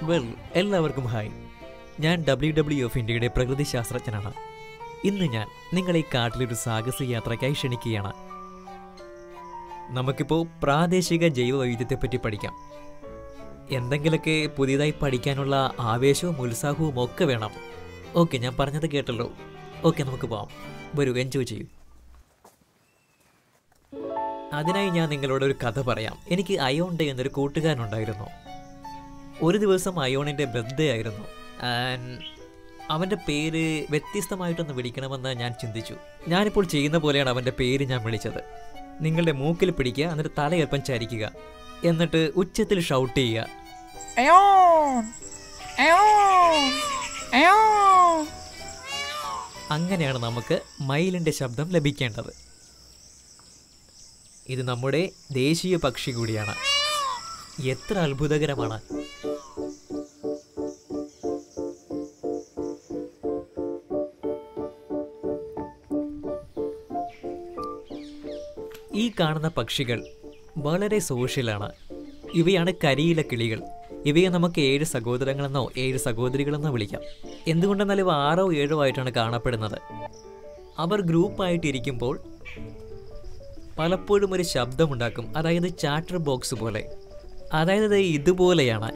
Well, എല്ലാവർക്കും hi. ഞാൻ WWF ഇന്ത്യയുടെ പ്രകൃതി ശാസ്ത്രജ്ഞനാണ്. ഇന്ന് ഞാൻ നിങ്ങളെ ഈ കാട്ടിലൊരു സാഹസിക യാത്രയ്ക്കായി ക്ഷണിക്കുകയാണ്. നമുക്കിപ്പോൾ പ്രാദേശിക ജൈവ വൈവിധ്യത്തെപ്പറ്റി പഠിക്കാം. എന്തെങ്കിലുമൊക്കെ പുതിയതായി പഠിക്കാനുള്ള ആവേശവും ഉത്സാഹവും ഒക്കെ വേണം. ഓക്കെ, ഞാൻ പറഞ്ഞത് കേട്ടല്ലോ. ഓക്കെ, നമുക്ക് പോവാം. വരൂ, എൻജോയ് ചെയ്യൂ. അതിനായി ഞാൻ നിങ്ങളോടൊരു കഥ പറയാം. എനിക്ക് അയോൺ ഡേ എന്നൊരു കൂട്ടുകാരനുണ്ടായിരുന്നു. ഒരു ദിവസം അയോണിൻ്റെ ബർത്ത്ഡേ ആയിരുന്നു. അവൻ്റെ പേര് വ്യത്യസ്തമായിട്ടൊന്ന് വിളിക്കണമെന്ന് ഞാൻ ചിന്തിച്ചു. ഞാനിപ്പോൾ ചെയ്യുന്ന പോലെയാണ് അവൻ്റെ പേര് ഞാൻ വിളിച്ചത്. നിങ്ങളുടെ മൂക്കിൽ പിടിക്കുക, എന്നിട്ട് തലയൽപ്പം ചരിക്കുക, എന്നിട്ട് ഉച്ചത്തിൽ ഷൗട്ട് ചെയ്യുക. അങ്ങനെയാണ് നമുക്ക് മയിലിൻ്റെ ശബ്ദം ലഭിക്കേണ്ടത്. ഇത് നമ്മുടെ ദേശീയ പക്ഷി കൂടിയാണ്. എത്ര അത്ഭുതകരമാണ്! ഈ കാണുന്ന പക്ഷികൾ വളരെ സോഷ്യലാണ്. ഇവയാണ് കരിയില കിളികൾ. ഇവയെ നമുക്ക് 7 സഹോദരങ്ങളെന്നോ 7 സഹോദരികളെന്നോ വിളിക്കാം. എന്തുകൊണ്ടെന്നാൽ ഇവ 6 or 7 ആയിട്ടാണ് കാണപ്പെടുന്നത്. അവർ ഗ്രൂപ്പായിട്ടിരിക്കുമ്പോൾ പലപ്പോഴും ഒരു ശബ്ദമുണ്ടാക്കും, അതായത് ചാറ്റർ ബോക്സ് പോലെ. അതായത് ഇതുപോലെയാണ്.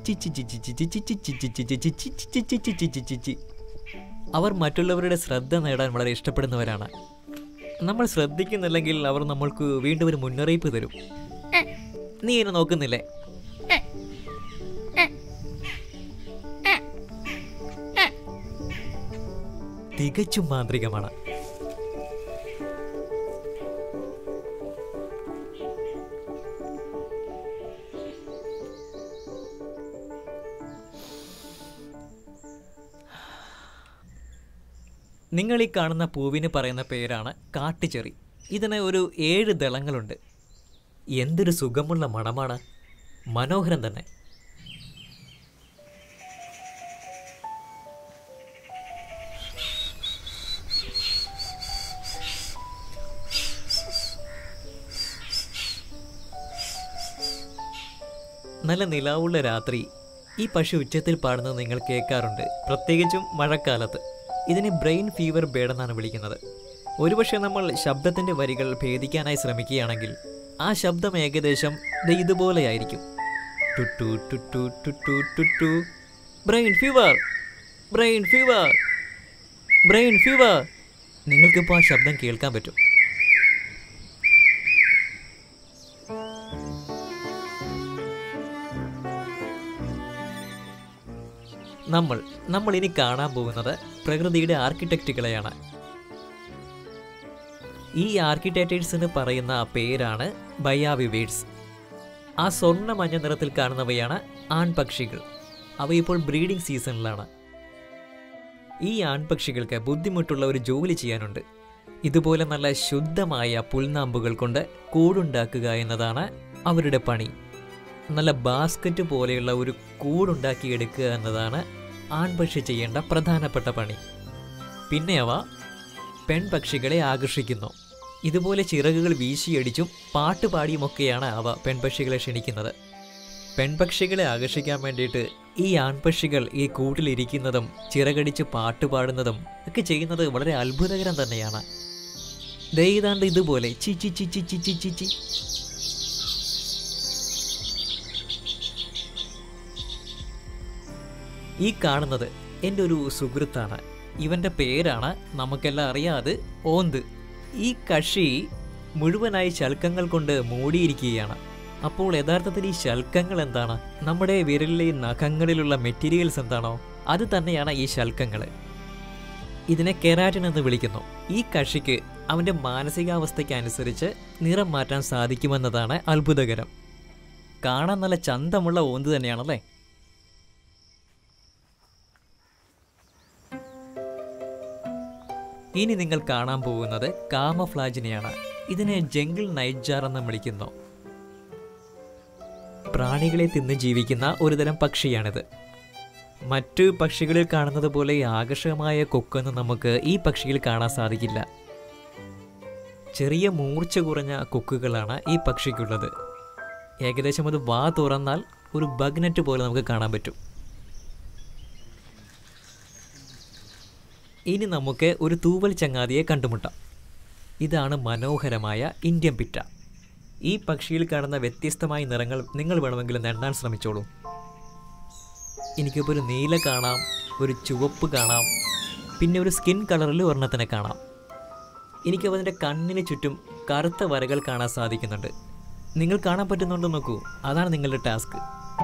അവർ മറ്റുള്ളവരുടെ ശ്രദ്ധ നേടാൻ വളരെ ഇഷ്ടപ്പെടുന്നവരാണ്. നമ്മൾ ശ്രദ്ധിക്കുന്നില്ലെങ്കിൽ അവർ നമ്മൾക്ക് വീണ്ടും ഒരു മുന്നറിയിപ്പ് തരും. നീ എന്നെ നോക്കുന്നില്ലേ? തികച്ചും മാന്ത്രികമാണ്. നിങ്ങൾ ഈ കാണുന്ന പൂവിന് പറയുന്ന പേരാണ് കാട്ടുചെറി. ഇതിന് ഒരു 7 ദളങ്ങളുണ്ട്. എന്തൊരു സുഖമുള്ള മണമാണ്! മനോഹരം തന്നെ. നല്ല നിലാവുള്ള രാത്രി ഈ പക്ഷി ഉച്ചത്തിൽ പാടുന്നത് നിങ്ങൾ കേൾക്കാറുണ്ട്, പ്രത്യേകിച്ചും മഴക്കാലത്ത്. ഇതിനെ ബ്രെയിൻ ഫീവർ ബേർഡ് എന്നാണ് വിളിക്കുന്നത്. ഒരുപക്ഷെ നമ്മൾ ശബ്ദത്തിൻ്റെ വരികൾ ഭേദിക്കാനായി ശ്രമിക്കുകയാണെങ്കിൽ ആ ശബ്ദം ഏകദേശം ഇതുപോലെയായിരിക്കും. ടുട്ടു ടുട്ടു ടുട്ടു ടുട്ടു. Brain fever, brain fever, brain fever. നിങ്ങൾക്കിപ്പോൾ ആ ശബ്ദം കേൾക്കാൻ പറ്റും. നമ്മൾ ഇനി കാണാൻ പോകുന്നത് പ്രകൃതിയുടെ ആർക്കിടെക്റ്റുകളെയാണ്. ഈ ആർക്കിടെക്റ്റേഴ്സിന് പറയുന്ന പേരാണ് ബയോവിവേഴ്സ്. ആ സ്വർണ്ണ മഞ്ഞ നിറത്തിൽ കാണുന്നവയാണ് ആൺപക്ഷികൾ. അവ ഇപ്പോൾ ബ്രീഡിംഗ് സീസണിലാണ്. ഈ ആൺപക്ഷികൾക്ക് ബുദ്ധിമുട്ടുള്ള ഒരു ജോലി ചെയ്യാനുണ്ട്. ഇതുപോലെ നല്ല ശുദ്ധമായ പുൽനാമ്പുകൾ കൊണ്ട് കൂടുണ്ടാക്കുക എന്നതാണ് അവരുടെ പണി. നല്ല ബാസ്ക്കറ്റ് പോലെയുള്ള ഒരു കൂടുണ്ടാക്കിയെടുക്കുക എന്നതാണ് ആൺപക്ഷി ചെയ്യേണ്ട പ്രധാനപ്പെട്ട പണി. പിന്നെ അവ പെൺപക്ഷികളെ ആകർഷിക്കുന്നു. ഇതുപോലെ ചിറകുകൾ വീശിയടിച്ചും പാട്ടുപാടിയുമൊക്കെയാണ് അവ പെൺപക്ഷികളെ ക്ഷണിക്കുന്നത്. പെൺപക്ഷികളെ ആകർഷിക്കാൻ വേണ്ടിയിട്ട് ഈ ആൺപക്ഷികൾ ഈ കൂട്ടിലിരിക്കുന്നതും ചിറകടിച്ച് പാട്ടുപാടുന്നതും ഒക്കെ ചെയ്യുന്നത് വളരെ അത്ഭുതകരം തന്നെയാണ്. ദൈതാണ്ട് ഇതുപോലെ ചിച്ചി ചിച്ചി ചിച്ചി ചിച്ചി. ഈ കാണുന്നത് എൻ്റെ ഒരു സുഹൃത്താണ്. ഇവൻ്റെ പേരാണ് നമുക്കെല്ലാം അറിയാതെ ഓന്ത്. ഈ കക്ഷി മുഴുവനായി ശൽക്കങ്ങൾ കൊണ്ട് മൂടിയിരിക്കുകയാണ്. അപ്പോൾ യഥാർത്ഥത്തിൽ ഈ ശൽക്കങ്ങൾ എന്താണ്? നമ്മുടെ വിരലിലെ നഖങ്ങളിലുള്ള മെറ്റീരിയൽസ് എന്താണോ അത് തന്നെയാണ് ഈ ശൽക്കങ്ങൾ. ഇതിനെ കെരാറ്റിൻ എന്ന് വിളിക്കുന്നു. ഈ കക്ഷിക്ക് അവൻ്റെ മാനസികാവസ്ഥയ്ക്ക് അനുസരിച്ച് നിറം മാറ്റാൻ സാധിക്കുമെന്നതാണ് അത്ഭുതകരം. കാണാൻ നല്ല ചന്തമുള്ള ഓന്ത് തന്നെയാണല്ലേ? ഇനി നിങ്ങൾ കാണാൻ പോകുന്നത് കാമഫ്ലാജിനെയാണ്. ഇതിനെ ജംഗിൾ നൈറ്റ്ജാർ എന്ന് വിളിക്കുന്നു. പ്രാണികളെ തിന്ന് ജീവിക്കുന്ന ഒരുതരം പക്ഷിയാണിത്. മറ്റു പക്ഷികളിൽ കാണുന്നത് പോലെ ആകർഷകമായ കൊക്കൊന്നും നമുക്ക് ഈ പക്ഷിയിൽ കാണാൻ സാധിക്കില്ല. ചെറിയ മൂർച്ച കുറഞ്ഞ കൊക്കുകളാണ് ഈ പക്ഷിക്കുള്ളത്. ഏകദേശം അത് വാ തുറന്നാൽ ഒരു ബഗ്നെറ്റ് പോലെ നമുക്ക് കാണാൻ പറ്റും. ഇനി നമുക്ക് ഒരു തൂവൽ ചങ്ങാതിയെ കണ്ടുമുട്ടാം. ഇതാണ് മനോഹരമായ ഇന്ത്യൻ പിറ്റ. ഈ പക്ഷിയിൽ കാണുന്ന വ്യത്യസ്തമായ നിറങ്ങൾ നിങ്ങൾ വേണമെങ്കിൽ എണ്ണാൻ ശ്രമിച്ചോളൂ. എനിക്കിപ്പോൾ ഒരു നീല കാണാം, ഒരു ചുവപ്പ് കാണാം, പിന്നെ ഒരു സ്കിൻ കളറിൽ ഒരെണ്ണത്തിനെ കാണാം. എനിക്കപ്പോൾ അതിൻ്റെ കണ്ണിന് ചുറ്റും കറുത്ത വരകൾ കാണാൻ സാധിക്കുന്നുണ്ട്. നിങ്ങൾ കാണാൻ പറ്റുന്നുണ്ടോ നോക്കൂ. അതാണ് നിങ്ങളുടെ ടാസ്ക്.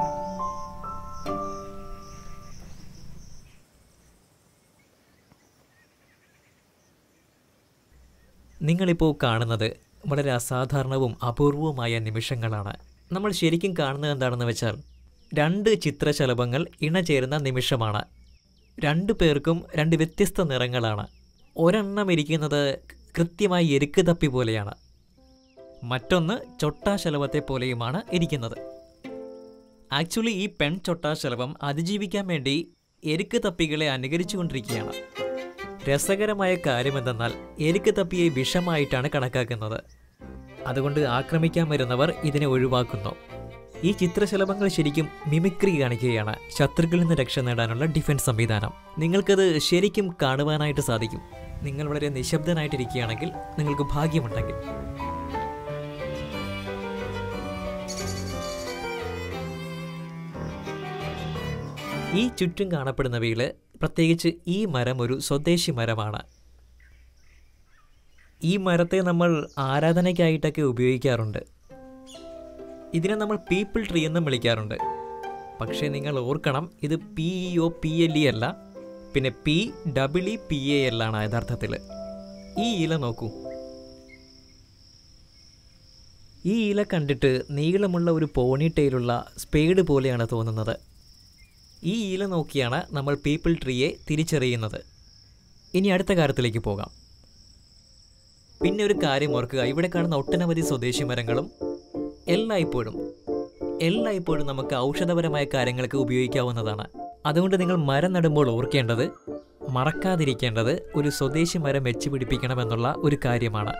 നിങ്ങളിപ്പോൾ കാണുന്നത് വളരെ അസാധാരണവും അപൂർവവുമായ നിമിഷങ്ങളാണ്. നമ്മൾ ശരിക്കും കാണുന്നത് എന്താണെന്ന് വെച്ചാൽ 2 ചിത്രശലഭങ്ങൾ ഇണചേരുന്ന നിമിഷമാണ്. 2 പേർക്കും 2 വ്യത്യസ്ത നിറങ്ങളാണ്. ഒരെണ്ണം ഇരിക്കുന്നത് കൃത്യമായി എരുക്ക് തപ്പി പോലെയാണ്, മറ്റൊന്ന് ചൊട്ടാശലഭത്തെ പോലെയുമാണ് ഇരിക്കുന്നത്. ആക്ച്വലി ഈ പെൺ ചൊട്ടാശലഭം അതിജീവിക്കാൻ വേണ്ടി എരുക്ക് തപ്പികളെ അനുകരിച്ചുകൊണ്ടിരിക്കുകയാണ്. രസകരമായ കാര്യമെന്തെന്നാൽ എരുക്ക് തപ്പിയെ വിഷമായിട്ടാണ് കണക്കാക്കുന്നത്. അതുകൊണ്ട് ആക്രമിക്കാൻ വരുന്നവർ ഇതിനെ ഒഴിവാക്കുന്നു. ഈ ചിത്രശലഭങ്ങൾ ശരിക്കും മിമിക്രി കാണിക്കുകയാണ്, ശത്രുക്കളിൽ നിന്ന് രക്ഷ നേടാനുള്ള ഡിഫൻസ് സംവിധാനം. നിങ്ങൾക്കത് ശരിക്കും കാണുവാനായിട്ട് സാധിക്കും. നിങ്ങൾ വളരെ നിശബ്ദനായിട്ടിരിക്കുകയാണെങ്കിൽ, നിങ്ങൾക്ക് ഭാഗ്യമുണ്ടെങ്കിൽ. ഈ ചുറ്റും കാണപ്പെടുന്നവയിൽ പ്രത്യേകിച്ച് ഈ മരം ഒരു സ്വദേശി മരമാണ്. ഈ മരത്തെ നമ്മൾ ആരാധനയ്ക്കായിട്ടൊക്കെ ഉപയോഗിക്കാറുണ്ട്. ഇതിനെ നമ്മൾ പീപ്പിൾ ട്രീ എന്നും വിളിക്കാറുണ്ട്. പക്ഷേ നിങ്ങൾ ഓർക്കണം, ഇത് PEOPLE അല്ല, പിന്നെ PEEPAL ആണ് യഥാർത്ഥത്തിൽ. ഈ ഇല നോക്കൂ. ഈ ഇല കണ്ടിട്ട് നീളമുള്ള ഒരു പോണിറ്റെയിലുള്ള സ്പേഡ് പോലെയാണ് തോന്നുന്നത്. ഈ ഇല നോക്കിയാണ് നമ്മൾ പീപ്പിൾ ട്രീയെ തിരിച്ചറിയുന്നത്. ഇനി അടുത്ത കാര്യത്തിലേക്ക് പോകാം. പിന്നെ ഒരു കാര്യം ഓർക്കുക, ഇവിടെ കാണുന്ന ഒട്ടനവധി സ്വദേശി മരങ്ങളും എല്ലായ്പ്പോഴും നമുക്ക് ഔഷധപരമായ കാര്യങ്ങൾക്ക് ഉപയോഗിക്കാവുന്നതാണ്. അതുകൊണ്ട് നിങ്ങൾ മരം നടുമ്പോൾ ഓർക്കേണ്ടത്, മറക്കാതിരിക്കേണ്ടത് ഒരു സ്വദേശി മരം വെച്ച് പിടിപ്പിക്കണമെന്നുള്ള ഒരു കാര്യമാണ്.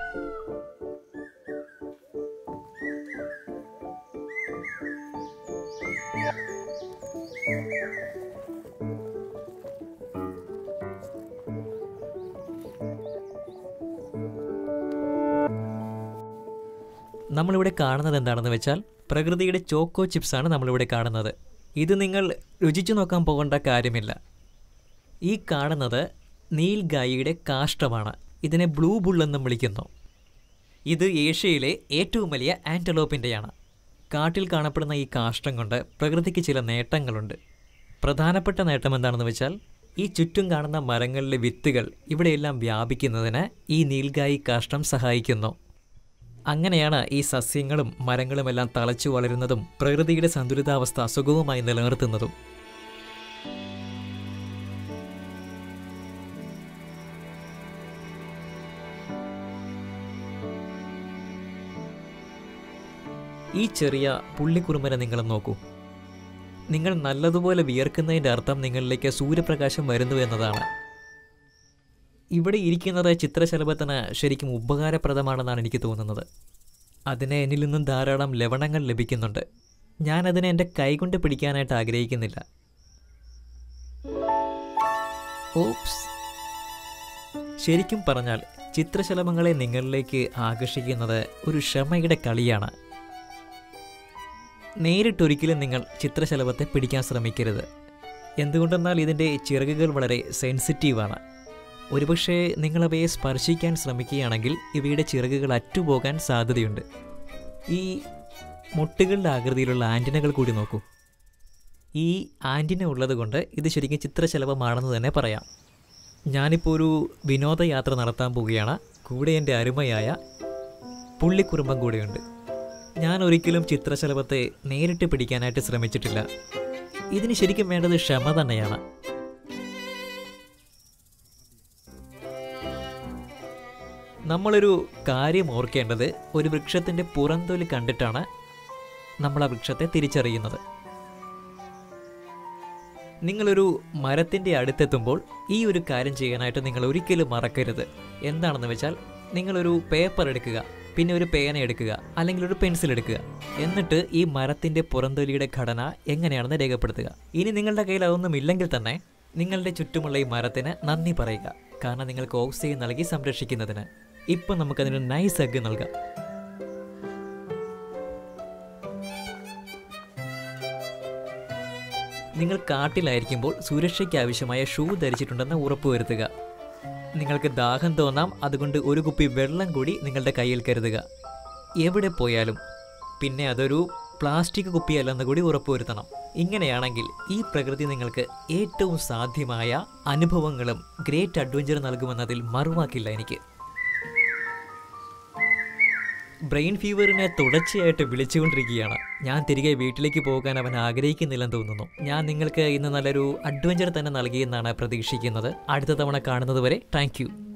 നമ്മളിവിടെ കാണുന്നത് എന്താണെന്ന് വെച്ചാൽ പ്രകൃതിയുടെ ചോക്കോ ചിപ്സാണ് നമ്മളിവിടെ കാണുന്നത്. ഇത് നിങ്ങൾ രുചിച്ചു നോക്കാൻ പോകേണ്ട കാര്യമില്ല. ഈ കാണുന്നത് നീൽഗായിയുടെ കാഷ്ടമാണ്. ഇതിനെ ബ്ലൂ ബുൾ എന്നും വിളിക്കുന്നു. ഇത് ഏഷ്യയിലെ ഏറ്റവും വലിയ ആൻറ്റലോപ്പിൻ്റെയാണ്. കാട്ടിൽ കാണപ്പെടുന്ന ഈ കാഷ്ടം കൊണ്ട് പ്രകൃതിക്ക് ചില നേട്ടങ്ങളുണ്ട്. പ്രധാനപ്പെട്ട നേട്ടം എന്താണെന്ന് വെച്ചാൽ ഈ ചുറ്റും കാണുന്ന മരങ്ങളിലെ വിത്തുകൾ ഇവിടെയെല്ലാം വ്യാപിക്കുന്നതിന് ഈ നീൽഗായി കാഷ്ടം സഹായിക്കുന്നു. അങ്ങനെയാണ് ഈ സസ്യങ്ങളും മരങ്ങളുമെല്ലാം തളച്ചു വളരുന്നതും പ്രകൃതിയുടെ സന്തുലിതാവസ്ഥ സുഗമമായി നിലനിർത്തുന്നതും. ഈ ചെറിയ പുള്ളിക്കുറുമ്പനെ നിങ്ങൾ നോക്കൂ. നിങ്ങൾ നല്ലതുപോലെ വിയർക്കുന്നതിൻ്റെ അർത്ഥം നിങ്ങളിലേക്ക് സൂര്യപ്രകാശം വരുന്നു എന്നതാണ്. ഇവിടെ ഇരിക്കുന്നത് ചിത്രശലഭത്തിന് ശരിക്കും ഉപകാരപ്രദമാണെന്നാണ് എനിക്ക് തോന്നുന്നത്. അതിന് എന്നിൽ നിന്നും ധാരാളം ലവണങ്ങൾ ലഭിക്കുന്നുണ്ട്. ഞാനതിനെ എൻ്റെ കൈകൊണ്ട് പിടിക്കാനായിട്ട് ആഗ്രഹിക്കുന്നില്ല. ഓപ്സ്. ശരിക്കും പറഞ്ഞാൽ ചിത്രശലഭങ്ങളെ നിങ്ങളിലേക്ക് ആകർഷിക്കുന്നത് ഒരു ക്ഷമയുടെ കളിയാണ്. നേരിട്ടൊരിക്കലും നിങ്ങൾ ചിത്രശലഭത്തെ പിടിക്കാൻ ശ്രമിക്കരുത്. എന്തുകൊണ്ടെന്നാൽ ഇതിൻ്റെ ചിറകുകൾ വളരെ സെൻസിറ്റീവാണ്. ഒരുപക്ഷെ നിങ്ങളവയെ സ്പർശിക്കാൻ ശ്രമിക്കുകയാണെങ്കിൽ ഇവയുടെ ചിറകുകൾ അറ്റുപോകാൻ സാധ്യതയുണ്ട്. ഈ മുട്ടുകളുടെ ആകൃതിയിലുള്ള ആൻറ്റിനകൾ കൂടി നോക്കൂ. ഈ ആൻറ്റിന ഉള്ളത് കൊണ്ട് ഇത് ശരിക്കും ചിത്രശലഭമാണെന്ന് തന്നെ പറയാം. ഞാനിപ്പോൾ ഒരു വിനോദയാത്ര നടത്താൻ പോവുകയാണ്. കൂടെ എൻ്റെ അരുമയായ പുള്ളിക്കുറുമ്പം കൂടെയുണ്ട്. ഞാൻ ഒരിക്കലും ചിത്രശലഭത്തെ നേരിട്ട് പിടിക്കാനായിട്ട് ശ്രമിച്ചിട്ടില്ല. ഇതിന് ശരിക്കും വേണ്ടത് ക്ഷമ തന്നെയാണ്. നമ്മളൊരു കാര്യം ഓർക്കേണ്ടത്, ഒരു വൃക്ഷത്തിൻ്റെ പുറന്തൊലി കണ്ടിട്ടാണ് നമ്മൾ ആ വൃക്ഷത്തെ തിരിച്ചറിയുന്നത്. നിങ്ങളൊരു മരത്തിൻ്റെ അടുത്തെത്തുമ്പോൾ ഈ ഒരു കാര്യം ചെയ്യാനായിട്ട് നിങ്ങൾ ഒരിക്കലും മറക്കരുത്. എന്താണെന്ന് വെച്ചാൽ നിങ്ങളൊരു പേപ്പർ എടുക്കുക, പിന്നെ ഒരു പേന എടുക്കുക, അല്ലെങ്കിൽ ഒരു പെൻസിൽ എടുക്കുക. എന്നിട്ട് ഈ മരത്തിൻ്റെ പുറന്തൊലിയുടെ ഘടന എങ്ങനെയാണെന്ന് രേഖപ്പെടുത്തുക. ഇനി നിങ്ങളുടെ കയ്യിൽ അതൊന്നും ഇല്ലെങ്കിൽ തന്നെ നിങ്ങളുടെ ചുറ്റുമുള്ള ഈ മരത്തിന് നന്ദി പറയുക, കാരണം നിങ്ങൾക്ക് ഓക്സിജൻ നൽകി സംരക്ഷിക്കുന്നതിന്. ഇപ്പം നമുക്കതിനൊരു നൈസ് ഹഗ് നൽകാം. നിങ്ങൾ കാട്ടിലായിരിക്കുമ്പോൾ സുരക്ഷയ്ക്ക് ആവശ്യമായ ഷൂ ധരിച്ചിട്ടുണ്ടെന്ന് ഉറപ്പുവരുത്തുക. നിങ്ങൾക്ക് ദാഹം തോന്നാം, അതുകൊണ്ട് ഒരു കുപ്പി വെള്ളം കൂടി നിങ്ങളുടെ കയ്യിൽ കരുതുക എവിടെ പോയാലും. പിന്നെ അതൊരു പ്ലാസ്റ്റിക് കുപ്പിയല്ലെന്ന് കൂടി ഉറപ്പുവരുത്തണം. ഇങ്ങനെയാണെങ്കിൽ ഈ പ്രകൃതി നിങ്ങൾക്ക് ഏറ്റവും സാധ്യമായ അനുഭവങ്ങളും ഗ്രേറ്റ് അഡ്വഞ്ചർ നൽകുമെന്നതിൽ മറുവാക്കില്ല എനിക്ക്. ബ്രെയിൻ ഫീവറിനെ തുടർച്ചയായിട്ട് വിളിച്ചുകൊണ്ടിരിക്കുകയാണ്. ഞാൻ തിരികെ വീട്ടിലേക്ക് പോകാൻ അവൻ ആഗ്രഹിക്കുന്നില്ലെന്ന് തോന്നുന്നു. ഞാൻ നിങ്ങൾക്ക് ഇന്ന് നല്ലൊരു അഡ്വഞ്ചർ തന്നെ നൽകിയെന്നാണ് പ്രതീക്ഷിക്കുന്നത്. അടുത്ത തവണ കാണുന്നത് വരെ താങ്ക് യു.